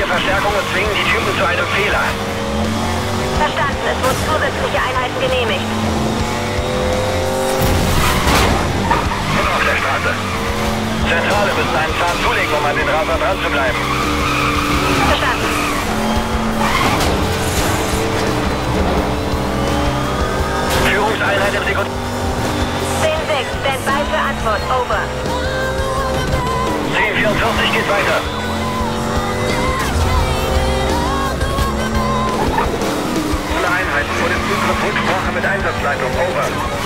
Verstärkung und zwingen die Typen zu einem Fehler. Verstanden. Es wurden zusätzliche Einheiten genehmigt. Und auf der Straße. Zentrale müssen einen Plan zulegen, um an den Raser dran zu bleiben. Verstanden. Führungseinheit im Sekund... 10-6. Standby für Antwort. Over. 1044 geht weiter. Alle Einheiten vor dem Zugriff Rücksprache mit Einsatzleitung. Over.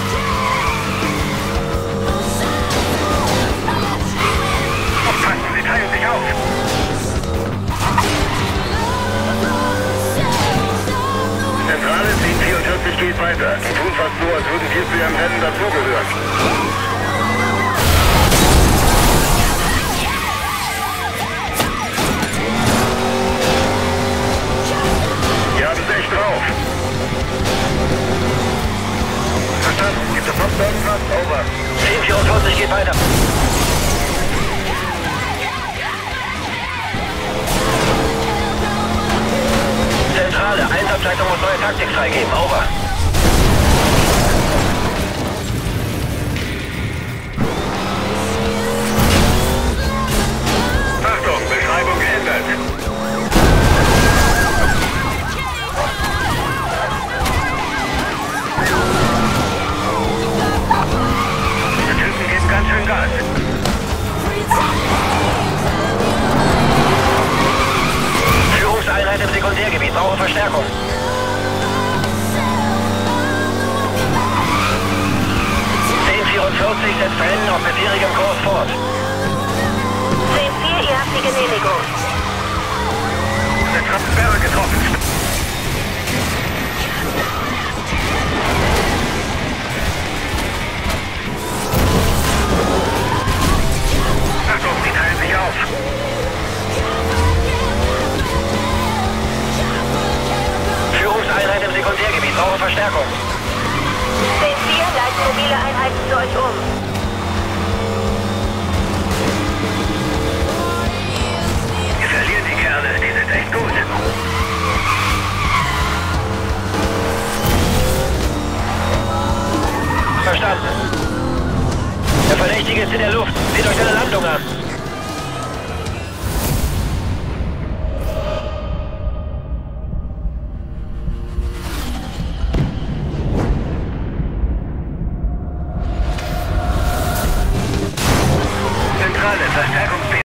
Aufpassen, sie teilen sich auf. Zentrale 1044 geht weiter. Die tun fast so, als würden wir zu ihrem Rennen dazugehören. Wir haben es echt drauf. Verstanden. Gibt es sonst irgendwas? Over. 1044 geht weiter. Zentrale, Einsatzleitung muss neue Taktik freigeben. Over. Achtung, Beschreibung geändert. Die Typen geben ganz schön Gas. Führungseinheit im Sekundärgebiet, brauche Verstärkung. setzt Rennen auf bisherigem Kurs fort. 10-4, ihr habt die Genehmigung. Der Trappensperre getroffen. Achtung, sie teilen sich auf. Führungseinheit im Sekundärgebiet, brauche Verstärkung. 10-4, leiten mobile Einheiten zu euch um. Wir verlieren die Kerle, die sind echt gut. Verstanden. Der Verdächtige ist in der Luft. Seht euch seine Landung an.